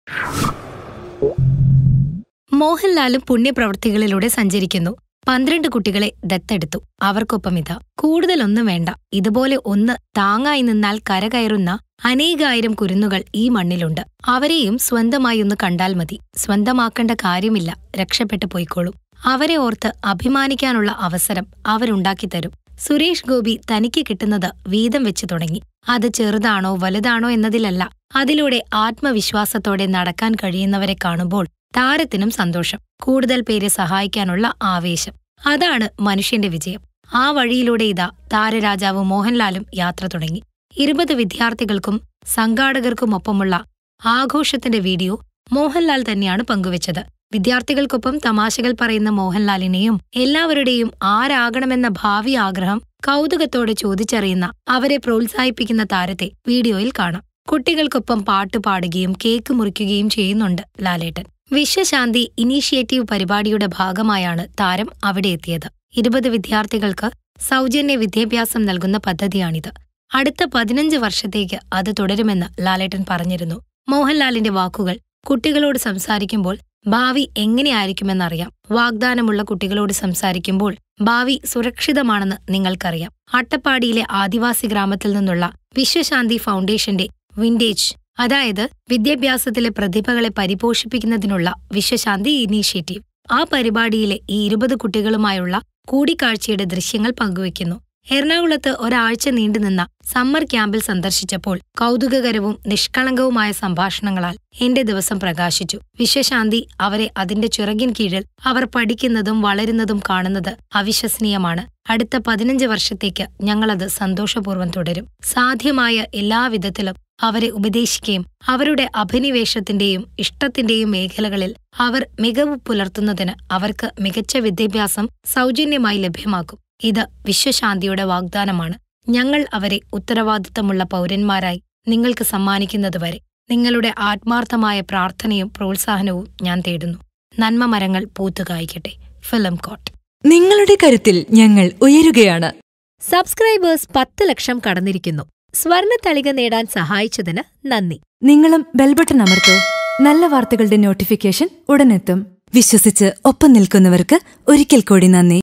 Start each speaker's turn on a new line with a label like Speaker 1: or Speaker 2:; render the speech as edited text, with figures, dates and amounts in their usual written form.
Speaker 1: മോഹൻലാലും പുണ്യപ്രവൃത്തികളിലൂടെ സഞ്ചരിക്കുന്നു. 12 കുട്ടികളെ ദത്തെടുത്തു. അവർക്കൊപ്പം ഇതാ കൂടുതലൊന്നും വേണ്ട. ഇതുപോലെ ഒന്ന് താങ്ങായി നിന്നാൽ കരകയറുന്ന അനേകായിരം കുരുന്നുകൾ ഈ മണ്ണിലുണ്ട്. അവരെയും സ്വന്തമായി ഒന്ന് കണ്ടാൽ മതി. സ്വന്തമാക്കേണ്ട കാര്യമില്ല, രക്ഷപ്പെട്ടു പോയിക്കോളും. അവരെ ഓർത്ത് അഭിമാനിക്കാനുള്ള അവസരം അവരുണ്ടാക്കിത്തരും. സുരേഷ് ഗോപി തനിക്ക് കിട്ടുന്നത് വീതം വെച്ചു തുടങ്ങി. അത് ചെറുതാണോ വലുതാണോ എന്നതിലല്ല, അതിലൂടെ ആത്മവിശ്വാസത്തോടെ നടക്കാൻ കഴിയുന്നവരെ കാണുമ്പോൾ താരത്തിനും സന്തോഷം. കൂടുതൽ പേരെ സഹായിക്കാനുള്ള ആവേശം. അതാണ് മനുഷ്യന്റെ വിജയം. ആ വഴിയിലൂടെ ഇതാ താരരാജാവ് മോഹൻലാലും യാത്ര തുടങ്ങി. 20 വിദ്യാർത്ഥികൾക്കും സംഘാടകർക്കുമൊപ്പമുള്ള ആഘോഷത്തിന്റെ വീഡിയോ മോഹൻലാൽ തന്നെയാണ് പങ്കുവച്ചത്. വിദ്യാർത്ഥികൾക്കൊപ്പം തമാശകൾ പറയുന്ന മോഹൻലാലിനെയും എല്ലാവരുടെയും ആരാകണമെന്ന ഭാവി ആഗ്രഹം കൗതുകത്തോടെ ചോദിച്ചറിയുന്ന, അവരെ പ്രോത്സാഹിപ്പിക്കുന്ന താരത്തെ വീഡിയോയിൽ കാണാം. കുട്ടികൾക്കൊപ്പം പാട്ട് പാടുകയും കേക്ക് മുറിക്കുകയും ചെയ്യുന്നുണ്ട് ലാലേട്ടൻ. വിശ്വശാന്തി ഇനീഷ്യേറ്റീവ് പരിപാടിയുടെ ഭാഗമായാണ് താരം അവിടെ എത്തിയത്. 20 വിദ്യാർത്ഥികൾക്ക് സൗജന്യ വിദ്യാഭ്യാസം നൽകുന്ന പദ്ധതിയാണിത്. അടുത്ത 15 വർഷത്തേക്ക് അത് തുടരുമെന്ന് ലാലേട്ടൻ പറഞ്ഞിരുന്നു. മോഹൻലാലിന്റെ വാക്കുകൾ കുട്ടികളോട് സംസാരിക്കുമ്പോൾ ഭാവി എങ്ങനെയായിരിക്കുമെന്നറിയാം. വാഗ്ദാനമുള്ള കുട്ടികളോട് സംസാരിക്കുമ്പോൾ ഭാവി സുരക്ഷിതമാണെന്ന് നിങ്ങൾക്കറിയാം. അട്ടപ്പാടിയിലെ ആദിവാസി ഗ്രാമത്തിൽ നിന്നുള്ള വിശ്വശാന്തി ഫൗണ്ടേഷന്റെ വിന്റേജ്, അതായത് വിദ്യാഭ്യാസത്തിലെ പ്രതിഭകളെ പരിപോഷിപ്പിക്കുന്നതിനുള്ള വിശ്വശാന്തി ഇനീഷ്യേറ്റീവ്, ആ പരിപാടിയിലെ ഈ 20 കുട്ടികളുമായുള്ള കൂടിക്കാഴ്ചയുടെ ദൃശ്യങ്ങൾ പങ്കുവയ്ക്കുന്നു. എറണാകുളത്ത് ഒരാഴ്ച നീണ്ടുനിന്ന സമ്മർ ക്യാമ്പിൽ സന്ദർശിച്ചപ്പോൾ കൗതുകകരവും നിഷ്കളങ്കവുമായ സംഭാഷണങ്ങളാൽ എന്റെ ദിവസം പ്രകാശിച്ചു. വിശ്വശാന്തി അവരെ അതിന്റെ ചിറകിൻ കീഴിൽ അവർ പഠിക്കുന്നതും വളരുന്നതും കാണുന്നത് അവിശ്വസനീയമാണ്. അടുത്ത 15 വർഷത്തേക്ക് ഞങ്ങളത് സന്തോഷപൂർവ്വം തുടരും. സാധ്യമായ എല്ലാവിധത്തിലും അവരെ ഉപദേശിക്കുകയും അവരുടെ അഭിനിവേശത്തിന്റെയും ഇഷ്ടത്തിന്റെയും മേഖലകളിൽ അവർ മികവ് പുലർത്തുന്നതിന് അവർക്ക് മികച്ച വിദ്യാഭ്യാസം സൗജന്യമായി ലഭ്യമാക്കും. ഇത് വിശ്വശാന്തിയുടെ വാഗ്ദാനമാണ്. ഞങ്ങൾ അവരെ ഉത്തരവാദിത്തമുള്ള പൗരന്മാരായി നിങ്ങൾക്ക് സമ്മാനിക്കുന്നതുവരെ നിങ്ങളുടെ ആത്മാർത്ഥമായ പ്രാർത്ഥനയും പ്രോത്സാഹനവും ഞാൻ തേടുന്നു. നന്മ മരങ്ങൾ പൂത്തുകായ്ക്കട്ടെ. Film coat.
Speaker 2: നിങ്ങളുടെ കരുത്തിൽ ഞങ്ങൾ ഉയരുകയാണ്.
Speaker 1: സബ്സ്ക്രൈബേഴ്സ് 10 ലക്ഷം കടന്നിരിക്കുന്നു. സ്വർണത്തളിക നേടാൻ സഹായിച്ചതിന് നന്ദി.
Speaker 2: നിങ്ങളും ബെൽബട്ടൺ അമർത്തോ. നല്ല വാർത്തകളുടെ നോട്ടിഫിക്കേഷൻ ഉടനെത്തും. വിശ്വസിച്ച് ഒപ്പം നിൽക്കുന്നവർക്ക് ഒരിക്കൽ കൂടി നന്ദി.